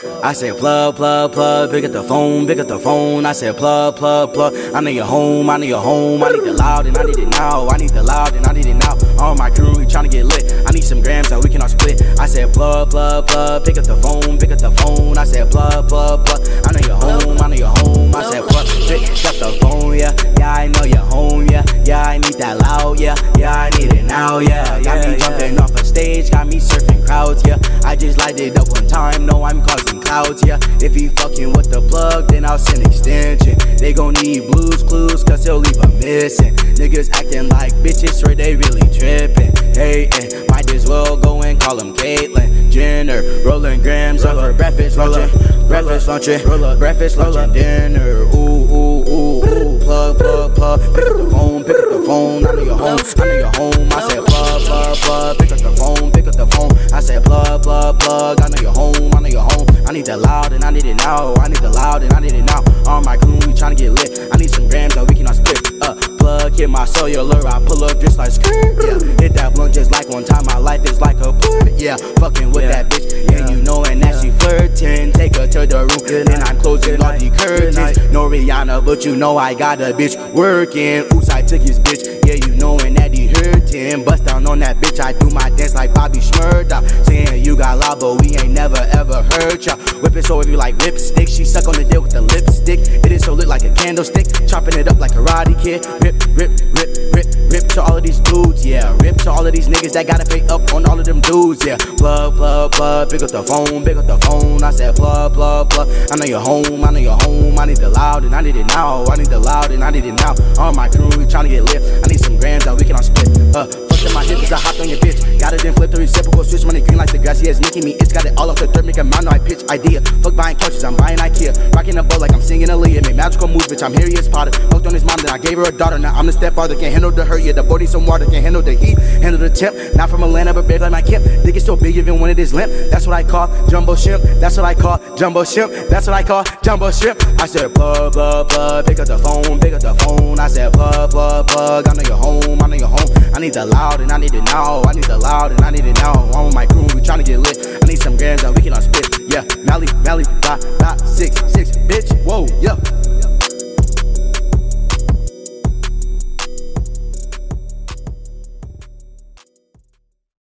I said plug, plug, plug, pick up the phone, pick up the phone. I said plug, plug, plug. I need your home, I need your home. I need the loud and I need it now. I need the loud and I need it now. All my crew, we tryna get lit. I need some grams so we can all split. I said plug, plug, plug, pick up the phone, pick up the phone. I said plug, plug, plug. I know your home, I know your home. I said plug, pick up the phone, yeah. Yeah, I know your home, yeah. Yeah, I need that loud, yeah. Yeah, I need it now, yeah. Got me jumping off a stage, got me surfing crowds, yeah. I just light it up one time, no, I'm causing clouds, yeah. If he fucking with the plug, then I'll send extension. They gon' need blues clues, cause he'll leave them missing. Niggas acting like bitches, swear they really trippin'. Hatin', might as well go and call him Caitlyn Jenner. Rolling grams of her breakfast luncheon, breakfast luncheon, breakfast luncheon, dinner. Ooh, ooh, ooh, ooh. Plug, plug, plug. Pick up the phone, pick up the phone. I know your home, I know your home. I said plug, plug, plug. Pick up the phone, pick up the phone. I said plug, plug, plug. I know your home, I know your home. I need the loud and I need it now. I need the loud and I need it now. All my crew, we tryna get lit. I need some grams that we can all split. Plug, hit my cellular. I pull up just like skirt. Yeah, hit that blunt just like one time. My life is like a blur. Yeah, fucking with that bitch. Yeah, you knowin' that she flirtin'. Take her to the room, then I'm closing all the curtains. No Rihanna, but you know I got a bitch working. Oops, I took his bitch. Yeah, you knowin' that he hurtin'. Bust down on that bitch. I do my dance like Bobby Shmurda. Saying you got loud, but we ain't never ever hurt ya. Whip it so if you like lipstick. She suck on the dick with the lipstick. It is so lit like a candlestick. Chopping it up like Karate Kid. Rip, rip, rip, rip, rip to all of these dudes, yeah. Rip to all of these niggas that gotta pay up on all of them dudes, yeah. Plug, plug, plug, pick up the phone, pick up the phone. I said plug, plug, plug. I know your home, I know your home. I need the loud and I need it now. I need the loud and I need it now. All my crew, we tryna get lit. I need some grams that we can all split. Fuck in my hip cause I hopped on your bitch. Got it then flip the reciprocal switch. Money green like the grass, yeah, it's making me itch. Got it all off the third, make a mountain, I pitch idea. Fuck buying couches, I'm buying Ikea. Rocking a boat like I'm singing Aaliyah. Make magical moves, bitch, I'm Harriet Potter. Fucked on his mom, then I gave her a daughter. Now I'm the stepfather, can't handle the hurt, yeah. The body some water, can't handle the heat, handle the temp. Not from Atlanta, but big like my Kemp. Dick is so big even when it is limp. That's what I call jumbo shrimp. That's what I call jumbo shrimp. That's what I call jumbo shrimp. I said plug, plug, plug. Pick up the phone, pick up the phone. I said plug, plug, plug. I know your home, I know your home. I need the loud and I need it now. I need the loud and I need it now. All my crew, we tryna get lit. I need some grams that we can all spit. Yeah, Malidot6, bitch. Whoa, yeah.